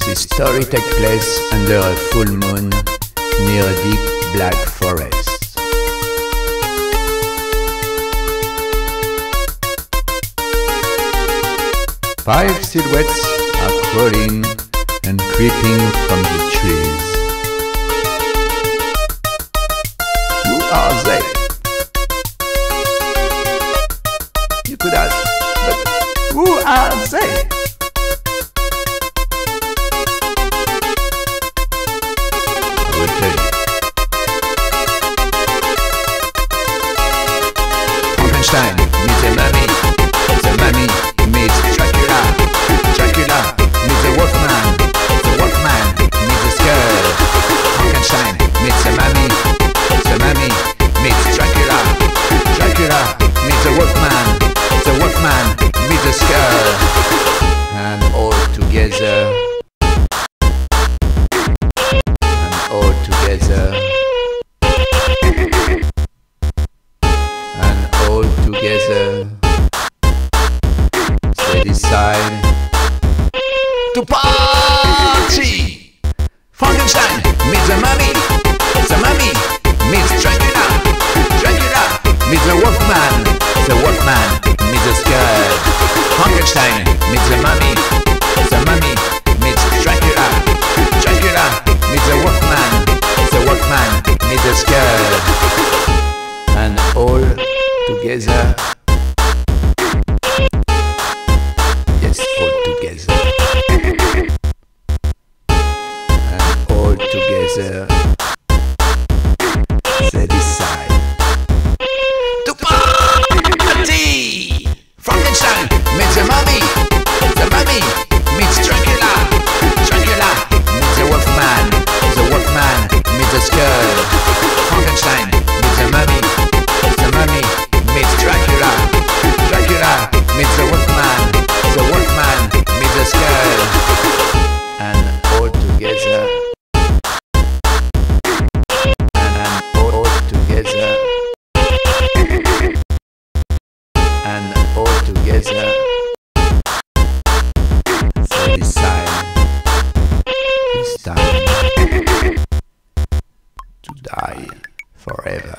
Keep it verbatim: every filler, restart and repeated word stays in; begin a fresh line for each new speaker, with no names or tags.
This story takes place under a full moon near a deep black forest. Five silhouettes are crawling and creeping from the trees. Who are they? You could ask, but who are they? I will tell you. Frankeinstein meets a mummy. The mummy meets Dracula. Dracula meets a wolfman. The wolfman meets a skull. Frankeinstein meets a mummy. The mummy meets Dracula. Dracula meets a wolfman. The wolfman meets a skull. And all together. And all together. And all together. They decide to party. Frankeinstein meets the mummy. The mummy meets Dracula. Dracula meets the wolfman. The wolfman meets the skull. Frankeinstein meets the mummy. The mummy meets Dracula. Dracula meets the wolfman. The wolfman meets the skull. And all together. Yes, all together. And all together. They decide to party. Frankeinstein meets the mummy. The mummy meets Dracula. Dracula meets the wolfman. The wolfman meets the skull. Frankeinstein meets the mummy. The mummy meets Dracula. Dracula meets the wolfman. The wolfman meets the skull. And all together. And all together they decide it's time to die forever.